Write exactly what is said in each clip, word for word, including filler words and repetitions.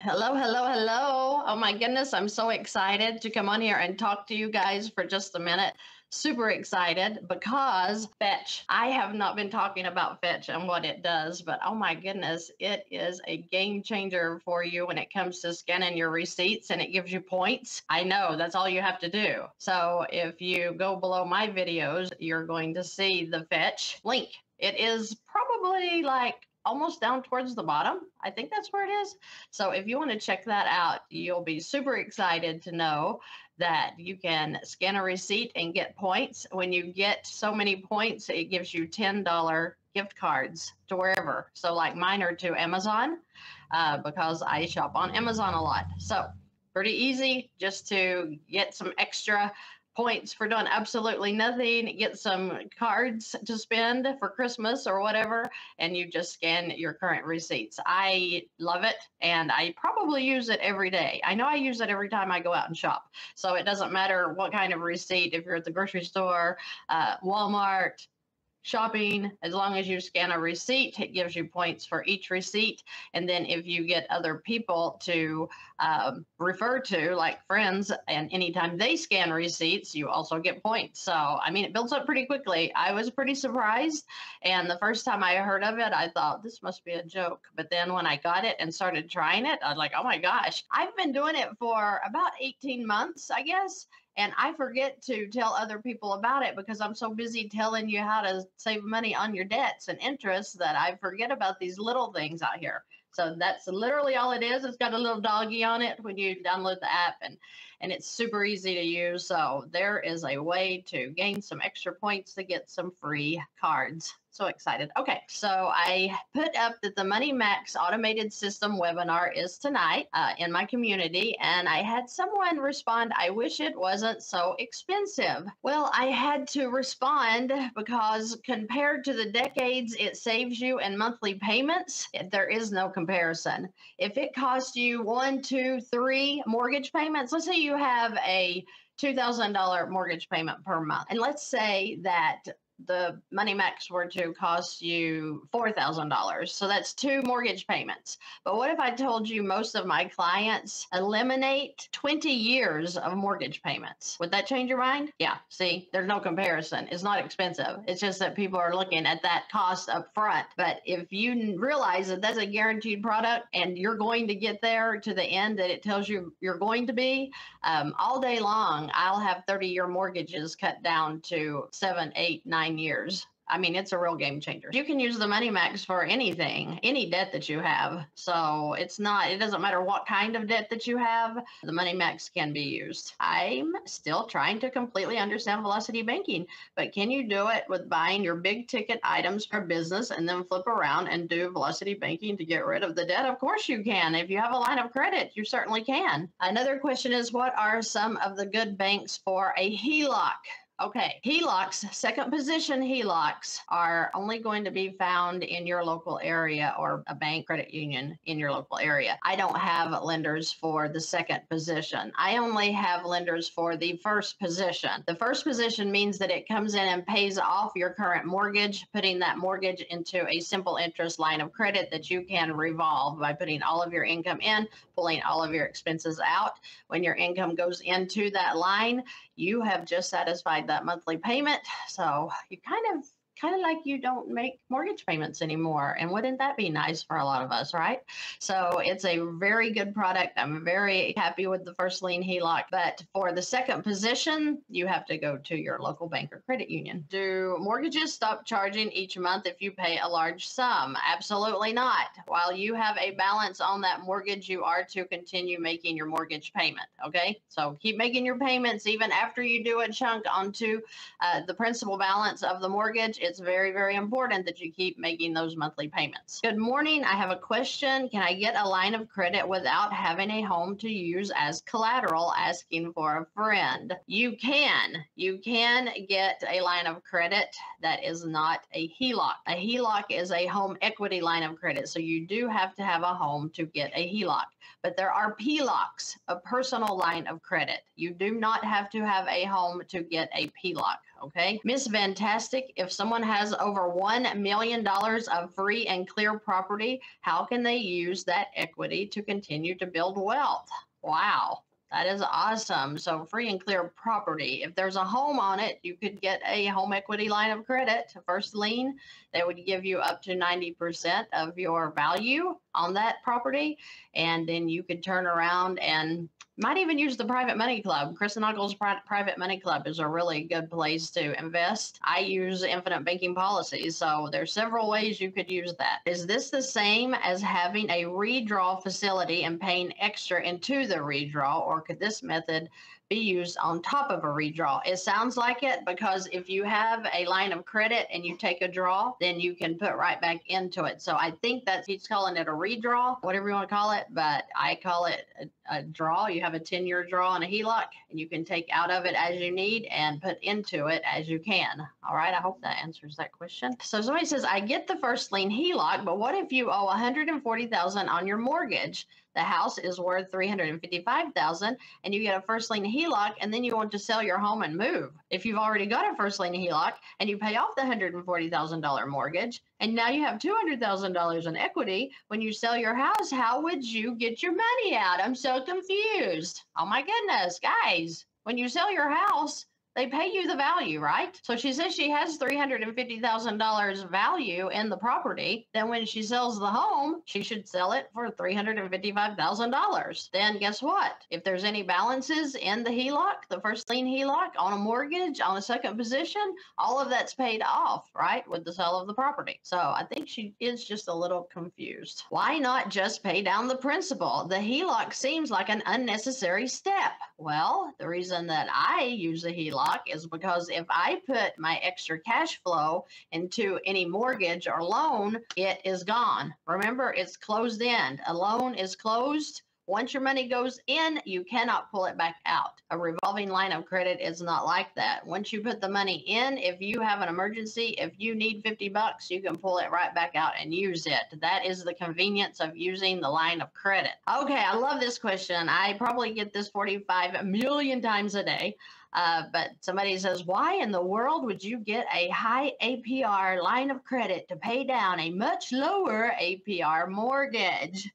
Hello, hello, hello. Oh my goodness, I'm so excited to come on here and talk to you guys for just a minute. Super excited because Fetch. I have not been talking about Fetch and what it does, but oh my goodness, it is a game changer for you when it comes to scanning your receipts and it gives you points. I know that's all you have to do. So if you go below my videos, you're going to see the Fetch link. It is probably like almost down towards the bottom. I think that's where it is. So if you want to check that out, you'll be super excited to know that you can scan a receipt and get points. When you get so many points, it gives you ten dollar gift cards to wherever. So like mine are to Amazon uh, because I shop on Amazon a lot. So pretty easy just to get some extra points for doing absolutely nothing, get some cards to spend for Christmas or whatever, and you just scan your current receipts. I love it, and I probably use it every day. I know I use it every time I go out and shop. So it doesn't matter what kind of receipt, if you're at the grocery store, uh, Walmart, shopping, as long as you scan a receipt, it gives you points for each receipt. And then if you get other people to um, refer to, like friends, and anytime they scan receipts, you also get points. So, I mean, it builds up pretty quickly. I was pretty surprised. And the first time I heard of it, I thought this must be a joke. But then when I got it and started trying it, I was like, oh my gosh, I've been doing it for about eighteen months, I guess. And I forget to tell other people about it because I'm so busy telling you how to save money on your debts and interest that I forget about these little things out here. So that's literally all it is. It's got a little doggy on it when you download the app, and, and it's super easy to use. So there is a way to gain some extra points to get some free cards. So excited. Okay, so I put up that the Money Max automated system webinar is tonight uh, in my community, and I had someone respond, I wish it wasn't so expensive. Well, I had to respond because compared to the decades it saves you in monthly payments, there is no comparison. If it costs you one, two, three mortgage payments, let's say you have a two thousand dollar mortgage payment per month, and let's say that the Money Max were to cost you four thousand dollars. So that's two mortgage payments. But what if I told you most of my clients eliminate twenty years of mortgage payments? Would that change your mind? Yeah, see, there's no comparison. It's not expensive. It's just that people are looking at that cost up front. But if you realize that that's a guaranteed product and you're going to get there to the end that it tells you you're going to be, um, all day long, I'll have thirty year mortgages cut down to seven, eight, nine years. I mean, it's a real game changer. You can use the Money Max for anything, any debt that you have. So it's not, it doesn't matter what kind of debt that you have, the Money Max can be used. I'm still trying to completely understand velocity banking, but can you do it with buying your big ticket items for business and then flip around and do velocity banking to get rid of the debt? Of course you can. If you have a line of credit, you certainly can. Another question is, what are some of the good banks for a H E L O C? Okay, H E L O Cs, second position H E L O Cs are only going to be found in your local area or a bank credit union in your local area. I don't have lenders for the second position. I only have lenders for the first position. The first position means that it comes in and pays off your current mortgage, putting that mortgage into a simple interest line of credit that you can revolve by putting all of your income in, pulling all of your expenses out. When your income goes into that line, you have just satisfied that monthly payment. So you kind of kind of like you don't make mortgage payments anymore. And wouldn't that be nice for a lot of us, right? So it's a very good product. I'm very happy with the first lien H E L O C. But for the second position, you have to go to your local bank or credit union. Do mortgages stop charging each month if you pay a large sum? Absolutely not. While you have a balance on that mortgage, you are to continue making your mortgage payment, okay? So keep making your payments even after you do a chunk onto uh, the principal balance of the mortgage. It's very, very important that you keep making those monthly payments. Good morning. I have a question. Can I get a line of credit without having a home to use as collateral, asking for a friend? You can. You can get a line of credit that is not a H E L O C. A H E L O C is a home equity line of credit. So you do have to have a home to get a H E L O C. but there are P LOCs, a personal line of credit. You do not have to have a home to get a P LOC. Okay, Miss Fantastic, if someone has over one million dollars of free and clear property, how can they use that equity to continue to build wealth? Wow. That is awesome. So free and clear property. If there's a home on it, you could get a home equity line of credit, first lien. That would give you up to ninety percent of your value on that property. And then you could turn around and might even use the private money club. Chris and Uncle's private money club is a really good place to invest. I use infinite banking policies, so there's several ways you could use that. Is this the same as having a redraw facility and paying extra into the redraw, or could this method be used on top of a redraw? It sounds like it, because if you have a line of credit and you take a draw, then you can put right back into it. So I think that he's calling it a redraw, whatever you want to call it, but I call it a, a draw. You have a ten-year draw and a H E L O C, and you can take out of it as you need and put into it as you can. All right, I hope that answers that question. So somebody says, I get the first lien H E L O C, but what if you owe one hundred forty thousand dollars on your mortgage? The house is worth three hundred fifty-five thousand dollars, and you get a first lien H E L O C, and then you want to sell your home and move. If you've already got a first lien H E L O C and you pay off the one hundred forty thousand dollars mortgage, and now you have two hundred thousand dollars in equity, when you sell your house, how would you get your money out? I'm so confused. Oh my goodness, guys, when you sell your house, they pay you the value, right? So she says she has three hundred fifty thousand dollars value in the property. Then when she sells the home, she should sell it for three hundred fifty-five thousand dollars. Then guess what? If there's any balances in the H E L O C, the first lien H E L O C, on a mortgage, on a second position, all of that's paid off, right, with the sale of the property. So I think she is just a little confused. Why not just pay down the principal? The H E L O C seems like an unnecessary step. Well, the reason that I use the H E L O C is because if I put my extra cash flow into any mortgage or loan, it is gone. Remember, it's closed end. A loan is closed. Once your money goes in, you cannot pull it back out. A revolving line of credit is not like that. Once you put the money in, if you have an emergency, if you need fifty bucks, you can pull it right back out and use it. That is the convenience of using the line of credit. Okay, I love this question. I probably get this forty-five million times a day. Uh, but somebody says, why in the world would you get a high A P R line of credit to pay down a much lower A P R mortgage?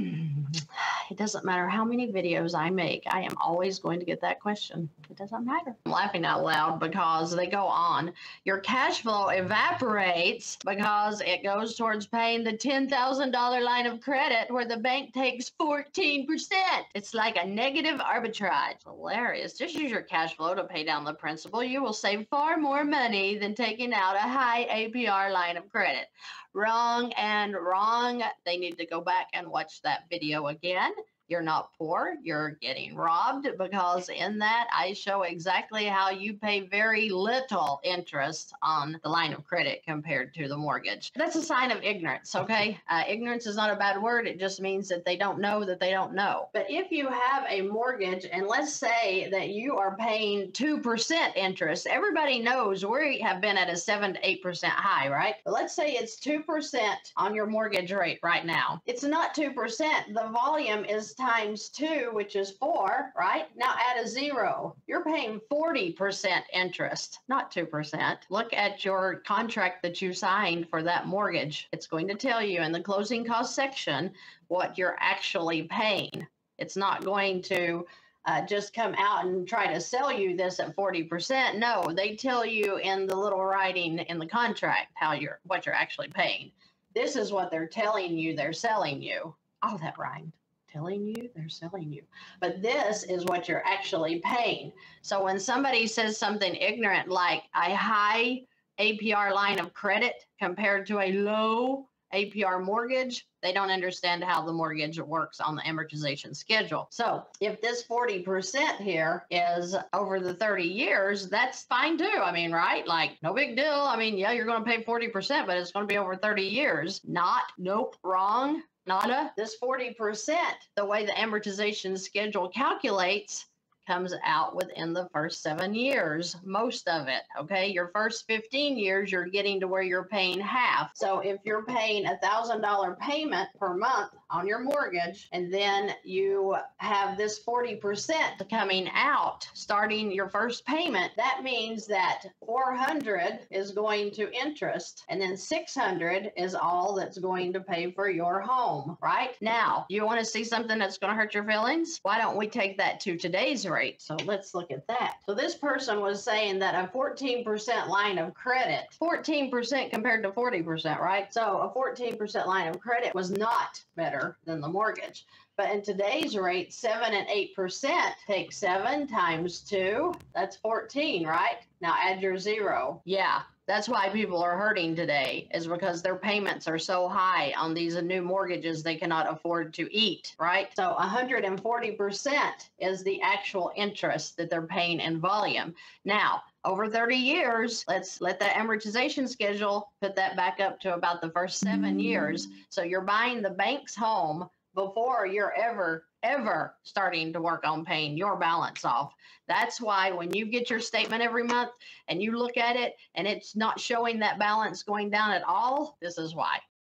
It doesn't matter how many videos I make. I am always going to get that question. It doesn't matter. I'm laughing out loud because they go on. Your cash flow evaporates because it goes towards paying the ten thousand dollars line of credit where the bank takes fourteen percent. It's like a negative arbitrage. Hilarious. Just use your cash flow to pay down the principal. You will save far more money than taking out a high A P R line of credit. Wrong and wrong. They need to go back and watch that video again. You're not poor, you're getting robbed, because in that I show exactly how you pay very little interest on the line of credit compared to the mortgage. That's a sign of ignorance, okay? Uh, ignorance is not a bad word. It just means that they don't know that they don't know. But if you have a mortgage, and let's say that you are paying two percent interest, everybody knows we have been at a seven to eight percent high, right? But let's say it's two percent on your mortgage rate right now. It's not two percent. The volume is times two, which is four, right? Now add a zero. You're paying forty percent interest, not two percent. Look at your contract that you signed for that mortgage. It's going to tell you in the closing cost section what you're actually paying. It's not going to uh, just come out and try to sell you this at forty percent. No, they tell you in the little writing in the contract how you're what you're actually paying. This is what they're telling you they're selling you. Oh, that rhymed. Telling you they're selling you. But this is what you're actually paying. So when somebody says something ignorant like a high A P R line of credit compared to a low A P R mortgage, they don't understand how the mortgage works on the amortization schedule. So if this forty percent here is over the thirty years, that's fine too. I mean, right? Like, no big deal. I mean, yeah, you're going to pay forty percent, but it's going to be over thirty years. Not, nope, wrong. Nada. This forty percent, the way the amortization schedule calculates, comes out within the first seven years, most of it. Okay. Your first fifteen years, you're getting to where you're paying half. So if you're paying a thousand dollar payment per month on your mortgage, and then you have this forty percent coming out starting your first payment, that means that four hundred is going to interest, and then six hundred is all that's going to pay for your home. Right now, you want to see something that's going to hurt your feelings? Why don't we take that to today's rate? So let's look at that. So this person was saying that a fourteen percent line of credit, fourteen percent compared to forty percent, right? So a fourteen percent line of credit was not better than the mortgage. But in today's rate, seven and eight percent, take seven times two, that's fourteen, right? Now add your zero. Yeah, that's why people are hurting today, is because their payments are so high on these new mortgages they cannot afford to eat, right? So one hundred forty percent is the actual interest that they're paying in volume. Now, over thirty years, let's let that amortization schedule put that back up to about the first seven years. So you're buying the bank's home before you're ever, ever starting to work on paying your balance off. That's why when you get your statement every month and you look at it and it's not showing that balance going down at all, this is why.